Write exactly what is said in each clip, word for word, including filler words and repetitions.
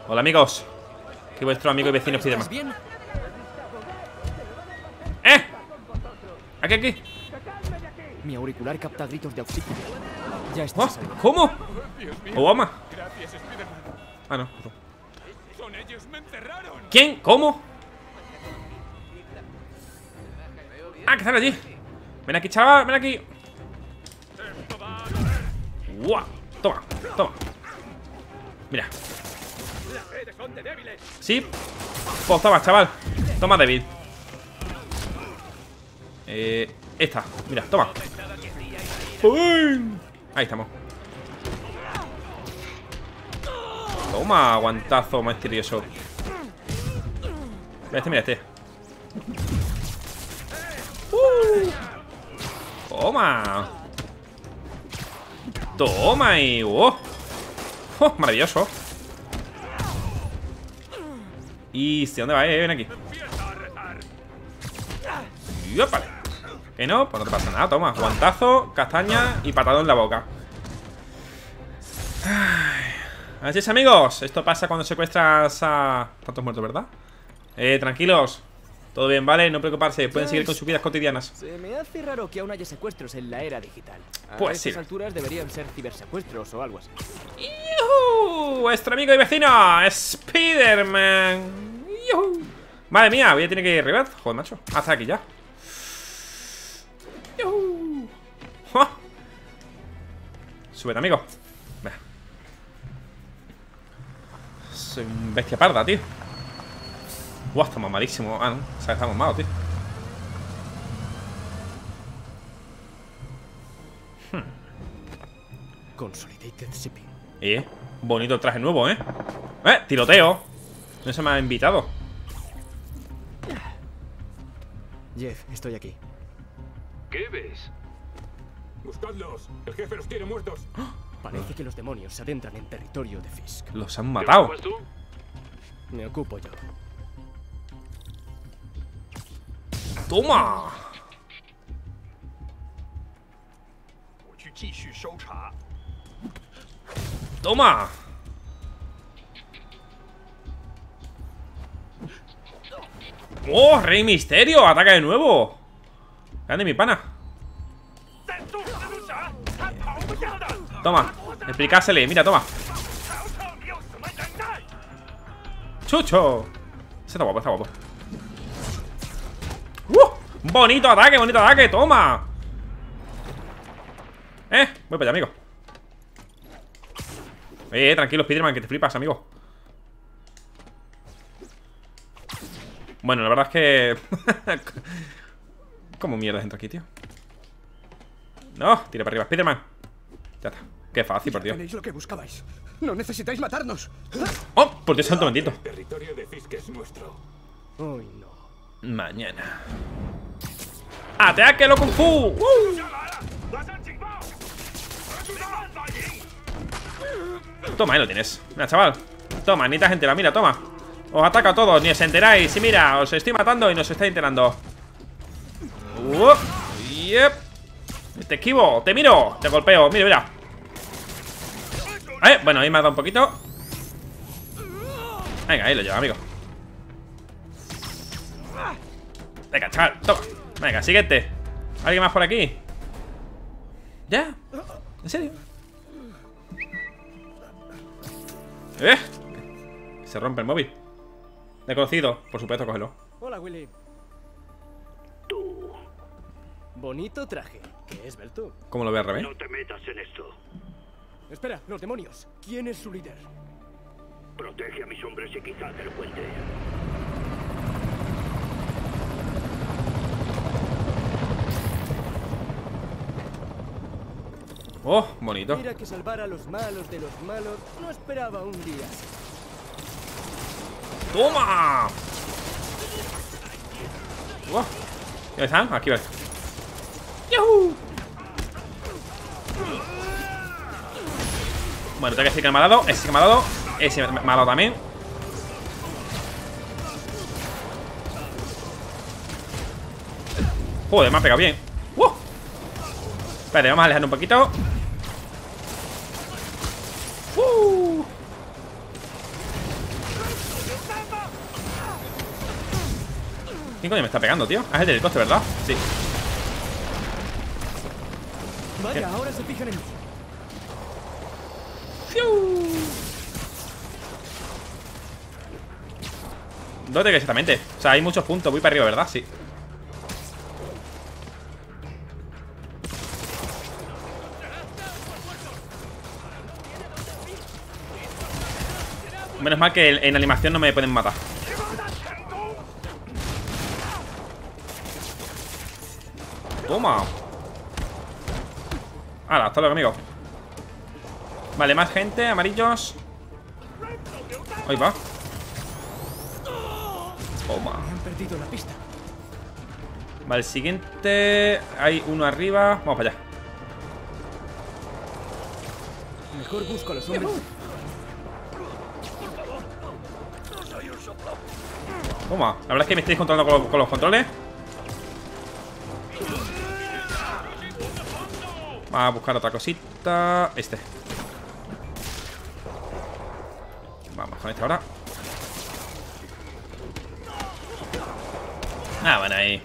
Hola amigos. Que vuestro amigo y vecino Spiderman. ¡Eh! Aquí, aquí. Mi auricular capta gritos de auxilio. Ya está. Oh, ¿cómo? Obama. Ah, no. ¿Quién? ¿Cómo? Ah, que están allí. Ven aquí, chaval, ven aquí. ¡Guau! Toma, toma. Mira. Sí. Pues toma, chaval. Toma, débil. Eh, esta, mira, toma. ¡Uy! Ahí estamos. Toma, aguantazo misterioso. Mira este, mira este. Uh. Toma. Toma y... ¡Oh! ¡Oh! Maravilloso. Y... ¿de dónde va? Eh, ven aquí. Y vale. Que no, pues no te pasa nada. Toma, guantazo, castaña y patadón en la boca. Ay. Así es, amigos. Esto pasa cuando secuestras a... tantos muertos, ¿verdad? Eh, tranquilos. Todo bien, ¿vale? No preocuparse. Pueden seguir con sus vidas cotidianas. Se me hace raro que aún haya secuestros en la era digital. A Pues estas sí. alturas deberían ser cibersecuestros o algo así. ¡Yuhu! Vuestro amigo y vecino Spiderman. ¡Yuhu! Madre mía, voy a tener que ir arriba. Joder, macho. Hasta aquí ya. ¡Yuhu! ¡Oh! Súbete, amigo. Venga. Soy un bestia parda, tío. Buah, estamos malísimos. Ah, no. O sea, estamos malos, tío. Hmm. Consolidated Shipping. Eh, bonito traje nuevo, ¿eh? Eh, tiroteo. No se me ha invitado. Jeff, estoy aquí. ¿Qué ves? Buscadlos. El jefe los tiene muertos. Parece que los demonios se adentran en territorio de Fisk. Los han matado. ¿Te ocupas tú? Me ocupo yo. ¡Toma! ¡Toma! ¡Oh, Rey Misterio! ¡Ataca de nuevo! Grande mi pana. Toma, explicásele, mira, toma. ¡Chucho! Ese está guapo, está guapo. ¡Uh! ¡Bonito ataque, bonito ataque! ¡Toma! Eh, voy para allá, amigo. Eh, tranquilo, Spiderman, que te flipas, amigo. Bueno, la verdad es que... ¿Cómo mierda entro aquí, tío? No, tira para arriba, Spiderman. Ya está, qué fácil, por Dios. Tenéis lo que buscabais. No necesitáis matarnos. ¡Oh! Por Dios santo bendito. El territorio de Fisk es nuestro. Uy, no. Mañana. ¡Ataque lo Kung Fu! ¡Uh! Toma, ahí lo tienes. Mira, chaval. Toma, ni te entera, mira, toma. Os ataca a todos, ni os enteráis. Y mira, os estoy matando y no os estáis enterando. Uh, yep. Te esquivo, te miro, te golpeo, mira, mira. Eh, bueno, ahí me ha dado un poquito. Venga, ahí lo llevo, amigo. Venga, chaval, toma. Venga, siguiente. ¿Alguien más por aquí? ¿Ya? ¿En serio? ¿Eh? Se rompe el móvil. Desconocido, por supuesto, cógelo. Hola, Willy. Tú. Bonito traje. ¿Qué es, Belto? ¿Cómo lo ve al revés? No te metas en esto. Espera, los demonios. ¿Quién es su líder? Protege a mis hombres y quizá te lo cuente. Oh, bonito. Mira que salvar a los malos de los malos no esperaba un día así. ¡Toma! Oh, ¿dónde están? Aquí va. ¡Yuhu! Bueno, tengo que decir que me ha dado. Ese que me ha dado. Ese me ha dado también. Joder, me ha pegado bien. ¡Uh! Espérate, vamos a alejarnos un poquito. ¡Uh! ¿Quién coño me está pegando, tío? Ah, es el del helicóptero, ¿verdad? Sí. Vaya, ahora se fijan en mí. ¿Dónde que exactamente? O sea, hay muchos puntos. Voy para arriba, ¿verdad? Sí. Menos mal que en animación no me pueden matar. Toma. Hala, hasta luego, amigo. Vale, más gente, amarillos. Ahí va. Toma. Han perdido la pista. Vale, el siguiente. Hay uno arriba. Vamos para allá. Mejor busco a los hombres. Toma. La verdad es que me estáis controlando con los, con los controles. Vamos a buscar otra cosita. Este. Vamos con este ahora. Ah, bueno, ahí.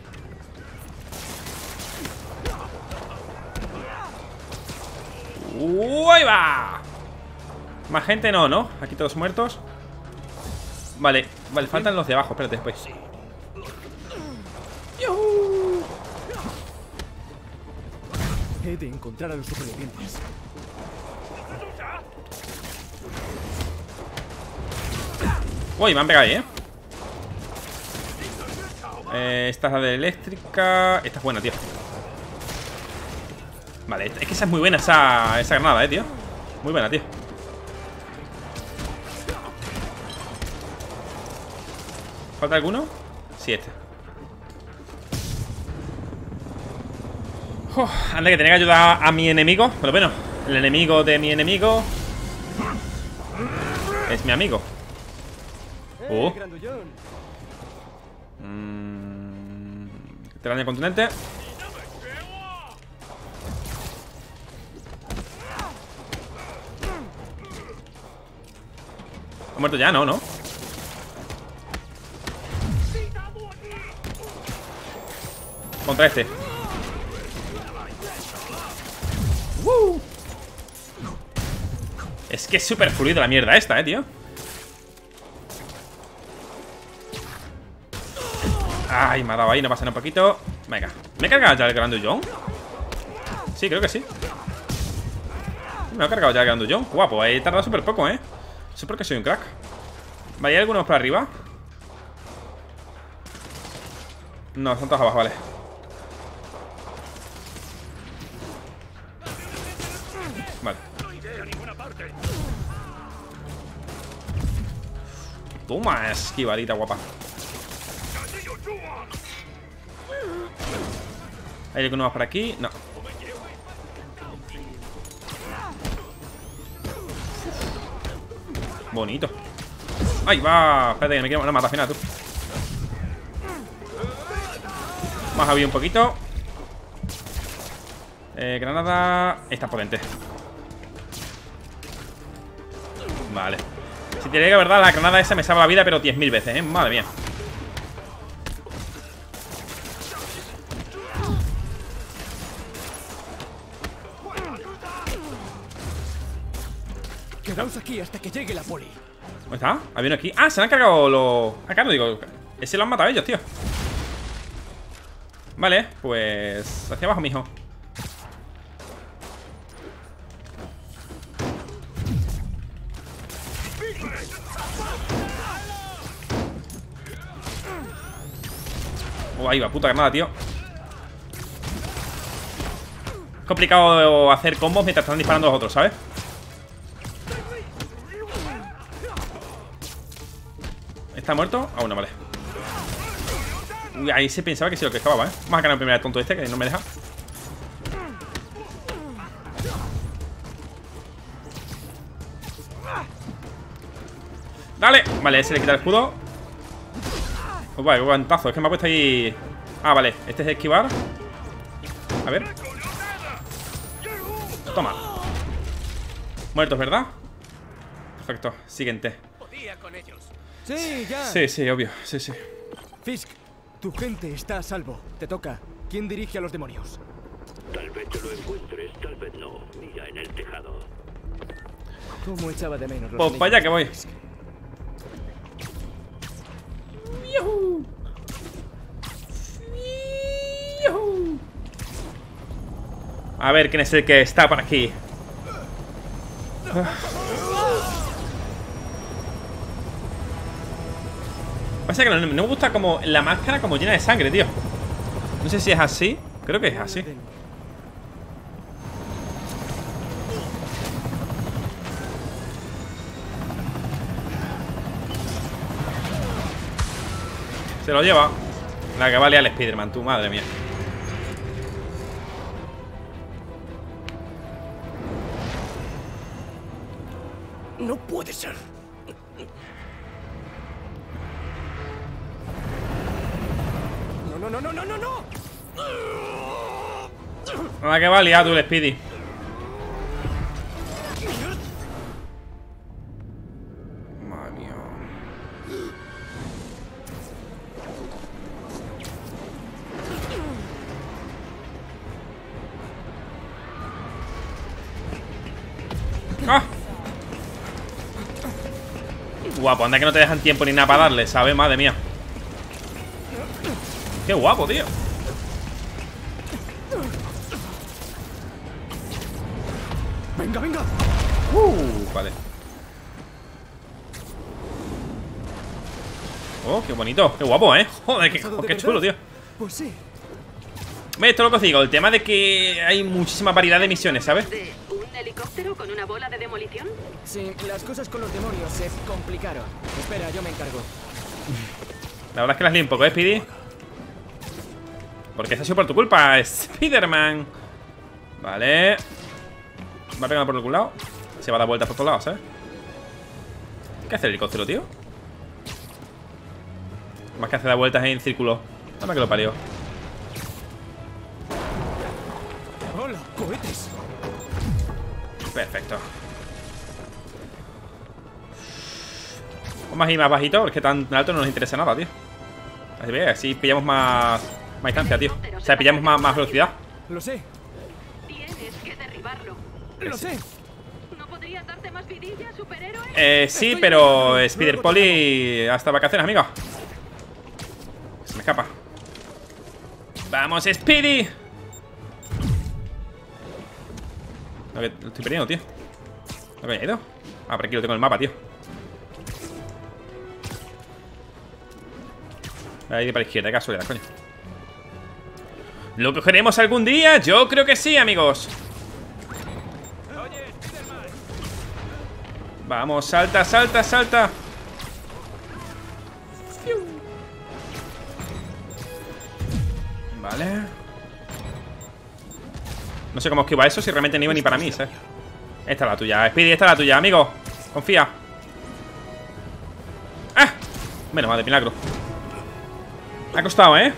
¡Uh, ahí va! Más gente no, ¿no? Aquí todos muertos. Vale, vale, faltan los de abajo. Espérate, después. He de encontrar a los supervivientes. Uy, me han pegado ahí, ¿eh? Eh, esta es la de eléctrica. Esta es buena, tío. Vale, es que esa es muy buena, esa, esa granada, eh, tío. Muy buena, tío. ¿Falta alguno? Sí, este. Uf, anda que tenía que ayudar a mi enemigo. Pero bueno, el enemigo de mi enemigo es mi amigo. Uh. Mm, Telaraña continente. ¿Ha muerto ya? No, no. Contra este. ¡Woo! Es que es súper fluido la mierda esta, eh, tío. Ay, me ha dado ahí, no pasa nada un poquito. Venga, ¿me he cargado ya el grandullón? Sí, creo que sí. Me ha cargado ya el grandullón. Guapo, he tardado súper poco, eh. Eso porque soy un crack. Vale, ¿hay algunos por arriba? No, son todos abajo, vale. Vale. Toma, esquivadita guapa. ¿Hay alguno más por aquí? No. Bonito. ¡Ahí va! Espérate que me quiero matar al final, tú. Más había un poquito. Eh, granada. Esta es potente. Vale. Si te digo la verdad, la granada esa me salva la vida, pero diez mil veces, ¿eh? Madre mía. Quedaos aquí hasta que llegue la poli. ¿Dónde está? Había uno aquí. Ah, se han cargado los... Acá no digo. Ese lo han matado ellos, tío. Vale, pues... Hacia abajo, mijo. Oh, ahí va, puta granada, tío. Es complicado hacer combos mientras están disparando los otros, ¿sabes? ¿Está muerto? Aún no, vale. Uy, ahí se pensaba que sí lo que acababa, ¿eh? Vamos a ganar primero el tonto este, que no me deja. ¡Dale! Vale, ese le quita el escudo. Pues vale, qué guantazo. Es que me ha puesto ahí... Ah, vale. Este es esquivar. A ver. Toma. Muertos, ¿verdad? Perfecto. Siguiente. Sí, ya. Sí, sí, obvio. Sí, sí. Fisk, Tu gente está a salvo. Te toca. ¿Quién dirige a los demonios? Tal vez te lo encuentres, tal vez no. Mira en el tejado. ¿Cómo echaba de menos los Pues para allá que voy. Fisk? A ver quién es el que está por aquí. Pasa que no, no me gusta como la máscara como llena de sangre, tío. No sé si es así. Creo que es así. Se lo lleva. La que vale al Spider-Man, tu madre mía. No puede ser. No, no, no, no, no, no. La que va a liar tú el Speedy. Madre mía. ¡Ah! Guapo, anda que no te dejan tiempo ni nada para darle, ¿sabes? Madre mía. Qué guapo, tío. Venga, venga. Uh, vale. Oh, qué bonito, qué guapo, ¿eh? Joder, qué, qué chulo, tío. Pues sí. ¿Ves? Esto es lo que os digo, el tema de que hay muchísima variedad de misiones, ¿sabes? ¿De un helicóptero con una bola de demolición? Sí, las cosas con los demonios se complicaron. Espera, yo me encargo. La verdad es que las lío un poco, ¿eh, Speedy? Porque eso ha sido por tu culpa, Spider-Man. Vale. Va a pegar por algún lado. Se va a dar vueltas por todos lados, ¿sabes? ¿Qué hace el helicóptero, tío? Más que hace dar vueltas en círculo. Dame que lo parió. ¡Hola, cohetes! Perfecto. Vamos a ir más bajito, porque tan alto no nos interesa nada, tío. Así ve, así pillamos más, más distancia, tío. O sea, pillamos más, más velocidad. Lo sé, Tienes que derribarlo. lo sé. ¿No podrías darte más vidilla, superhéroe? Eh, sí, pero Spider Poli hasta vacaciones, amigo. Se me escapa. ¡Vamos, Speedy! Lo, que, lo estoy perdiendo, tío. ¿Lo que he ido? Ah, por aquí lo tengo en el mapa, tío. Ahí para la izquierda, qué casualidad, coño. ¿Lo cogeremos algún día? Yo creo que sí, amigos. Vamos, salta, salta, salta. Vale. No sé cómo esquiva eso, si realmente no iba ni para mí, ¿sabes? Esta es la tuya, Speedy, esta es la tuya, amigo. Confía. ¡Ah! Menos mal, de milagro. Me ha costado, ¿eh?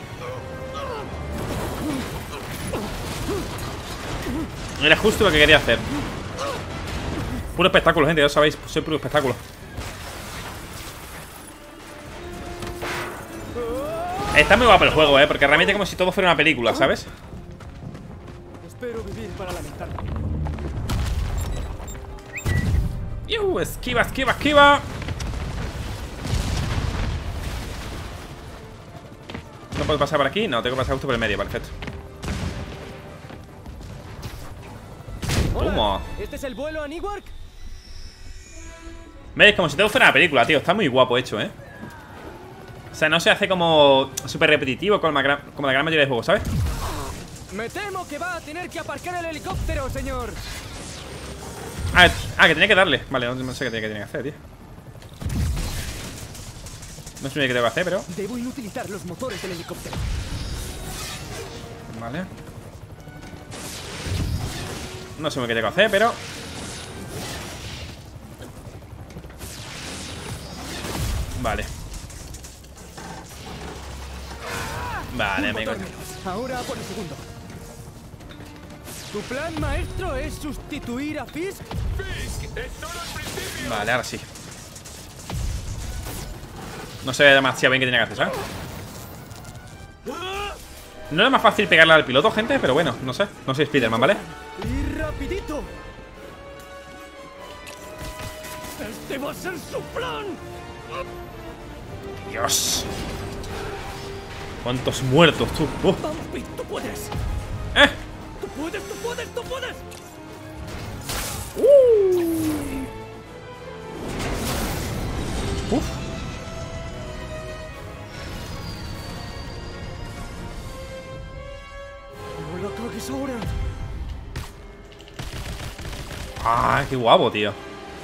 Era justo lo que quería hacer. Puro espectáculo, gente, ya lo sabéis. Soy puro espectáculo. Está muy guapo el juego, ¿eh? Porque realmente como si todo fuera una película, ¿sabes? Espero vivir para lamentarlo. ¡Yuh! Esquiva, esquiva, esquiva. ¿No puedo pasar por aquí? No, tengo que pasar justo por el medio, perfecto. Hola, Toma. ¿este es el vuelo a Newark? ¿Veis? Como si todo fuera una película, tío. Está muy guapo hecho, ¿eh? O sea, no se hace como súper repetitivo como la, gran, como la gran mayoría de juegos, ¿sabes? Me temo que va a tener que aparcar el helicóptero, señor. Ah, ah que tenía que darle. Vale, no, no sé qué tenía, qué tenía que hacer, tío. No sé qué tengo que hacer, pero... Debo inutilizar los motores del helicóptero. Vale. No sé muy qué tengo que hacer, pero... Vale. Vale, Un amigo. motor menos. Ahora por el segundo. ¿Tu plan, maestro, es sustituir a Fisk? ¡Fisk! ¡Es solo el principio! Vale, ahora sí. No sé demasiado bien qué tenía que hacer, ¿sabes? No era más fácil pegarle al piloto, gente, pero bueno, no sé. No soy Spiderman, ¿vale? ¡Y rapidito! ¡Este va a ser su plan! Dios. ¿Cuántos muertos, tú? Uh. ¡Vamos, Pete! ¡Tú puedes! ¡Eh! ¡Tú puedes! ¡Tú puedes! ¡Tú puedes! Uf. ¡No la cagues ahora! Ah, qué guapo, tío.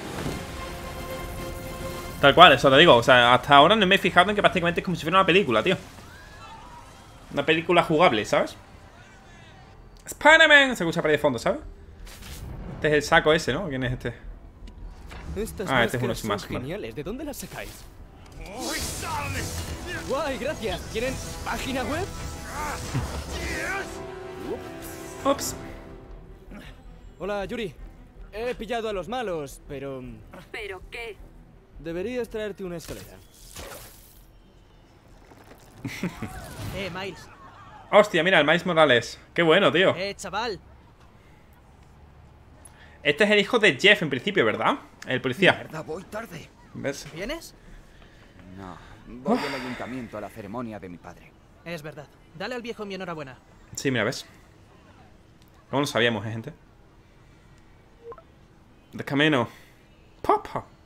Tal cual, eso te digo. O sea, hasta ahora no me he fijado en que prácticamente es como si fuera una película, tío. Una película jugable, ¿sabes? Spider-Man. Se escucha por ahí de fondo, ¿sabes? Este es el saco ese, ¿no? ¿Quién es este? Estas Ah, este es uno máscaras sin son máscara. geniales. ¿De dónde las sacáis? Guay, gracias. ¿Tienen página web? Ups. Hola, Yuri. He pillado a los malos, pero... ¿Pero qué? deberías traerte una escalera. Eh, Miles. Hostia, mira, el Miles Morales. Qué bueno, tío. Eh, chaval. Este es el hijo de Jeff en principio, ¿verdad? El policía. Mierda, voy tarde. ¿Ves? ¿Vienes? No, voy al ayuntamiento a la ceremonia de mi padre. Es verdad. Dale al viejo mi enhorabuena. Sí, mira, ¿ves? ¿Cómo lo sabíamos, eh, gente? De camino. Papa.